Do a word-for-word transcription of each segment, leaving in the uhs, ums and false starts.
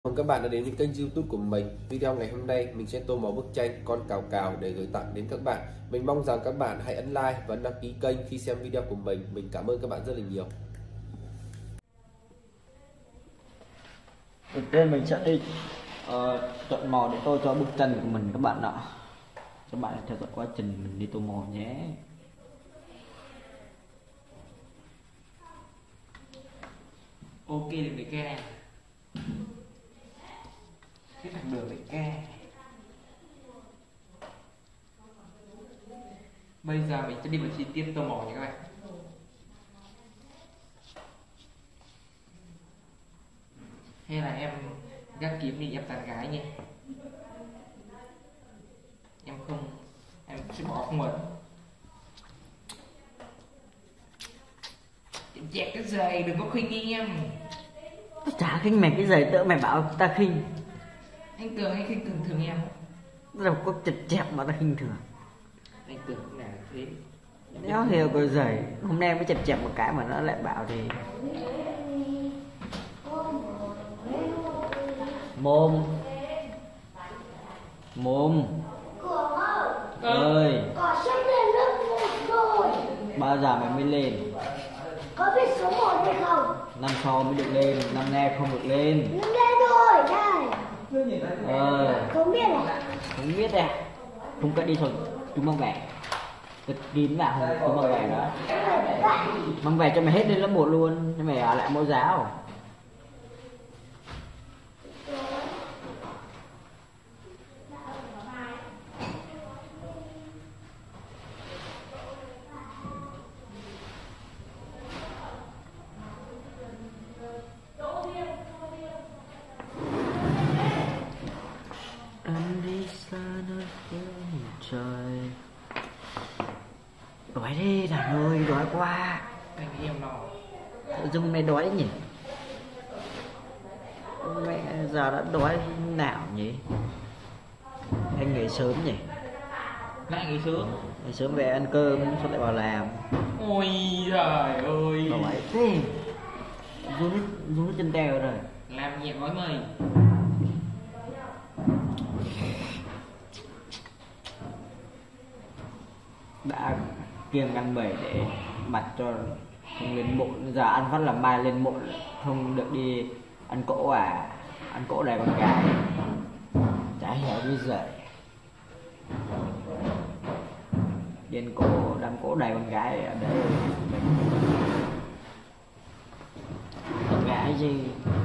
Mời các bạn đã đến với kênh YouTube của mình. Video ngày hôm nay mình sẽ tô màu bức tranh con cào cào để gửi tặng đến các bạn. Mình mong rằng các bạn hãy ấn like và ấn đăng ký kênh khi xem video của mình. Mình cảm ơn các bạn rất là nhiều. Đầu tiên mình sẽ đi uh, chọn màu để tô cho bức tranh của mình các bạn ạ. Các bạn hãy theo dõi quá trình mình đi tô màu nhé. Ok được để ca cái thằng đường để ca. Bây giờ mình sẽ đi vào chi tiết tô màu nha các bạn. Hay là em gác kiếm đi, em tán gái nha. Em không, em sẽ bỏ không mượn. Chẹt cái giày đừng có khinh em. Tôi chả khinh mày cái giày tớ mày bảo ta khinh. Anh Cường hay khinh thường thường em. Đâu có chật chẹp mà ta khinh thường. Anh Cường cũng là thế. Đéo hiểu cái giày. Hôm nay mới chật chẹp một cái mà nó lại bảo thì mồm mồm ơi, Có sắp lên lớp một rồi. bao giờ mày mới lên? Có biết số một hay không? Năm sau mới được lên, năm nay không được lên. Nó lên rồi, đây. Ờ, Không biết à? không biết à? Không cần đi thôi, chúng mang về. Cực kín vào không, chúng mang về đó. Mang về cho mày hết lên lớp một luôn, cho mày ở lại mẫu giáo. Anh đi xa nơi phương trời. Đói đi đàn ơi, đói quá. Anh em nó. Tự dưng mày đói nhỉ? Mẹ giờ đã đói nào nhỉ? Anh nghỉ sớm nhỉ? Lại nghỉ sớm. Nghỉ sớm về ăn cơm, xong lại vào làm. Ôi trời ơi. Đói thế. Rút rút chân teo rồi. Làm nhẹ gói mày. Đã kiêng ăn bể để mặt cho không lên mụn, giờ ăn phát là mai lên mụn, không được đi ăn cỗ à? Ăn cỗ này con gái chả hiểu như vậy. Đi ăn cỗ, đám cỗ đầy con gái ở đây con gái gì.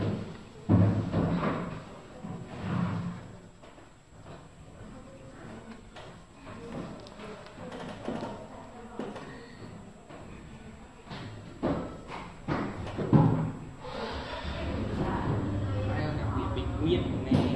Bình nguyên này.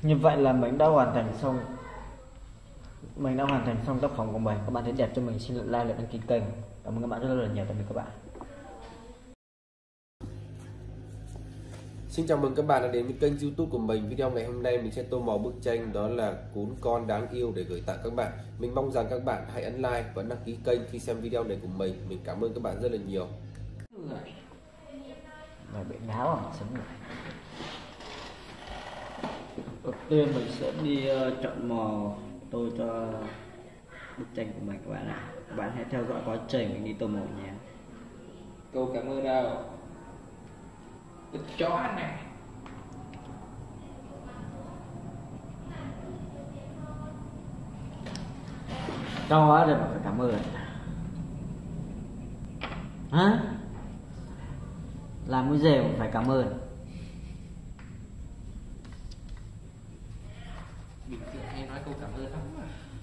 Như vậy là mình đã hoàn thành xong mình đã hoàn thành xong tác phẩm của mình. Các bạn thấy đẹp cho mình xin like, like đăng ký kênh. Cảm ơn các bạn rất là nhiều. Tạm biệt các bạn. Xin chào mừng các bạn đã đến với kênh YouTube của mình. Video ngày hôm nay mình sẽ tô màu bức tranh đó là cún con đáng yêu để gửi tặng các bạn. Mình mong rằng các bạn hãy ấn like và đăng ký kênh khi xem video này của mình. Mình cảm ơn các bạn rất là nhiều. Và bị ngáo à, sống rồi. Đầu tiên mình sẽ đi uh, chọn màu tô cho bức tranh của mình các bạn ạ. Các bạn hãy theo dõi quá trình mình đi tô màu nhé. Câu cảm ơn đâu. Cái chó này. Cho á rồi mà phải cảm ơn. Hả? Làm cái gì mà phải cảm ơn? Bình thường hay nói câu cảm ơn lắm mà.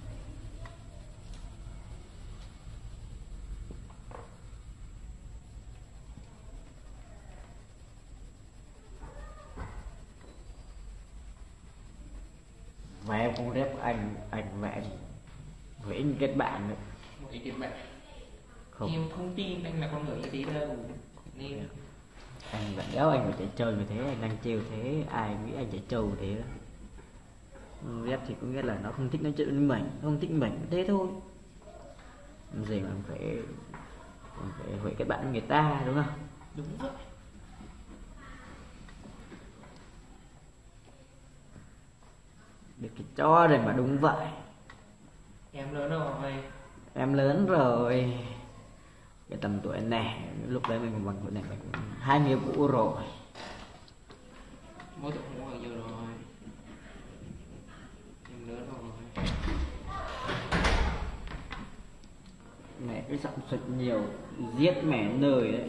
Và em không rep anh anh và anh với anh kết bạn nữa. Một ý kiến bạn. Không. Em không tin anh là con người như thế đâu. Nên Anh vẫn đéo, anh phải chạy trâu như thế, anh đang trêu thế, ai nghĩ anh chạy trâu thế đó. Rep thì có nghĩa là nó không thích nói chuyện với mình, nó không thích mình, thế thôi. Làm gì mà phải mình phải với kết bạn với người ta đúng không? đúng vậy. Được cái cho rồi mà đúng vậy. Em lớn rồi. Em lớn rồi. Cái tầm tuổi này, lúc đấy mình còn bằng tuổi này mình hai nghĩa vụ rồi. Mỗi tuổi cũng bao giờ rồi. Em lớn rồi. Mẹ cái giọng sụt nhiều, giết mẹ nơi đấy.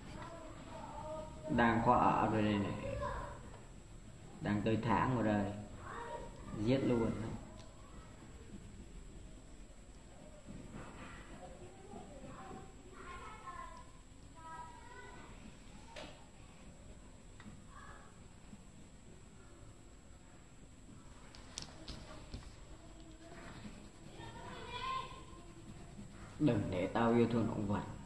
Đang có ở rồi đây này. Đang tới tháng rồi đây. Giết luôn đấy. Đừng để tao yêu thương động vật.